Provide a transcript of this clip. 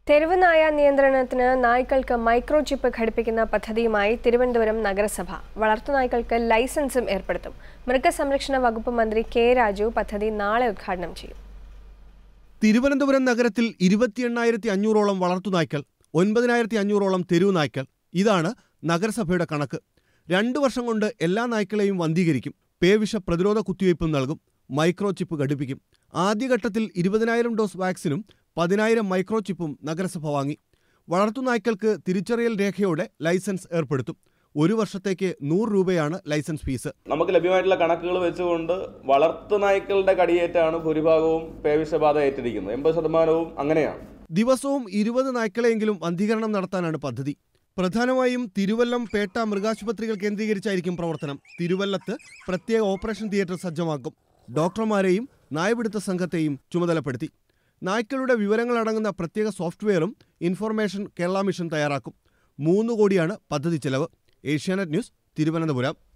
തെരുവ് നായ നിയന്ത്രണത്തിന് നായ്ക്കൾക്ക് മൈക്രോചിപ്പ് ഘടിപ്പിക്കുന്ന പദ്ധതിയുമായി തിരുവനന്തപുരം നഗരസഭ വളർത്തുനായ്ക്കൾക്ക് ലൈസൻസും ഏർപ്പെടുത്തും. മൃഗസംരക്ഷണ വകുപ്പ് മന്ത്രി കെ രാജു പദ്ധതി നാളെ ഉദ്ഘാടനം ചെയ്യും. തിരുവനന്തപുരം നഗരത്തിൽ 28,500ഓളം വളർത്തുനായ്ക്കൾ, 9,500ഓളം തെരുവ് നായ്ക്കൾ. ഇതാണ് നഗരസഭയുടെ കണക്ക്. 2 വർഷം കൊണ്ട് എല്ലാ നായ്ക്കളെയും വന്ധീകരിക്കും. പേവിഷ പ്രതിരോധ കുത്തിവയ്പും നൽകും. മൈക്രോചിപ്പ് ഘടിപ്പിക്കും. ആദ്യഘട്ടത്തിൽ 20,000 ഡോസ് വാക്സിനും 10,000 മൈക്രോചിപ്പും നഗരസഭ വാങ്ങി. വളർത്തുനായ്ക്കൾക്ക് തിരിച്ചറിയൽ രേഖയോടെ ലൈസൻസ് ഏർപ്പെടുത്തും. 1 വർഷത്തേക്ക് 100 രൂപയാണ് ലൈസൻസ് ഫീസ്. നമുക്ക് ലഭ്യമായിട്ടുള്ള കണക്കുകൾ വെച്ചുകൊണ്ട് വളർത്തുനായ്ക്കളുടെ കടിയേറ്റാണ് ഭൂരിഭാഗവും പേവിഷബാധ ഏറ്റിരിക്കുന്നത്. 80% അങ്ങനെയാണ്. ദിവസവും 20 നായ്ക്കളെങ്കിലും വന്ധീകരണം നടത്താനാണ് പദ്ധതി. പ്രധാനമായും തിരുവല്ലം, പേട്ട മൃഗാശുപത്രികൾ കേന്ദ്രീകരിച്ചായിരിക്കും പ്രവർത്തനം. തിരുവല്ലത്ത് പ്രത്യേക ഓപ്പറേഷൻ തിയേറ്റർ സജ്ജമാക്കും. ഡോക്ടർമാരെയും നായപിടുത്ത സംഘത്തെയും ചുമതലപ്പെടുത്തി. നായ്ക്കളുടെ വിവരങ്ങളടങ്ങുന്ന പ്രത്യേക സോഫ്റ്റ്വെയറും ഇൻഫർമേഷൻ കേരള മിഷൻ തയ്യാറാക്കും. 3 കോടിയാണ് പദ്ധതി ചെലവ്. ഏഷ്യാനെറ്റ് ന്യൂസ്, തിരുവനന്തപുരം.